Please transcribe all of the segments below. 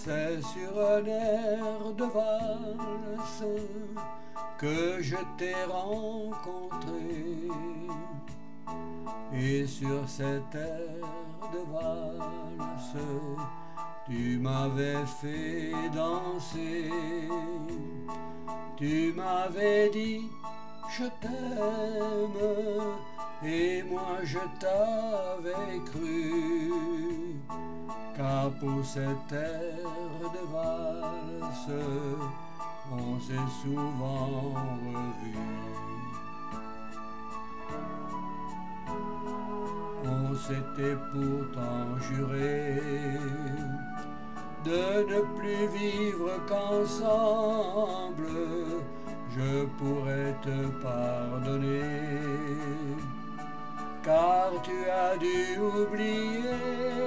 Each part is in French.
C'est sur un air de valse que je t'ai rencontré, et sur cet air de valse tu m'avais fait danser. Tu m'avais dit je t'aime, et moi je t'avais cru, car pour cet air de valse on s'est souvent revus. On s'était pourtant juré de ne plus vivre qu'ensemble. Je pourrais te pardonner, car tu as dû oublier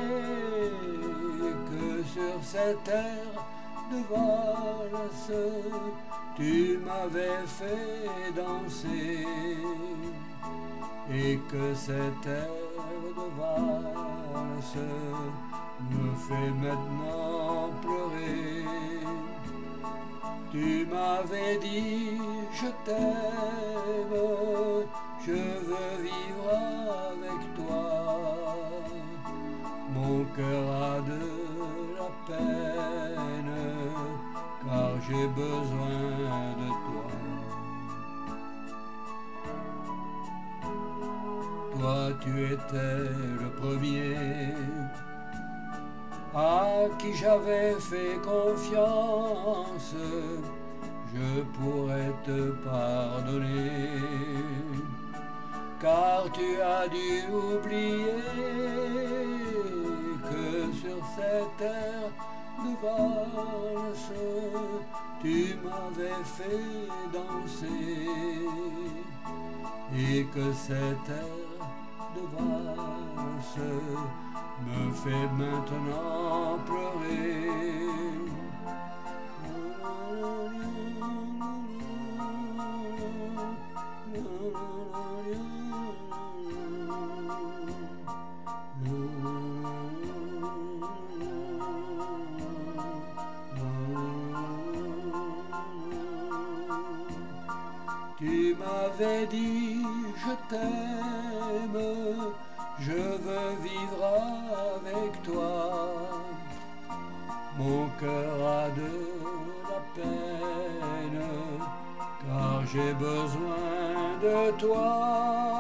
que sur cette air de valse tu m'avais fait danser, et que cet air de valse me fait maintenant pleurer. Tu m'avais dit je t'aime, je veux vivre avec toi. Mon cœur a de la peine, car j'ai besoin de toi. Toi tu étais le premier à qui j'avais fait confiance. Je pourrais te pardonner, car tu as dû oublier que sur cette air de valse tu m'avais fait danser, et que cette air de valse me fait maintenant pleurer. Tu m'avais dit je t'aime, je veux vivre avec toi. Mon cœur a de la peine, car j'ai besoin de toi.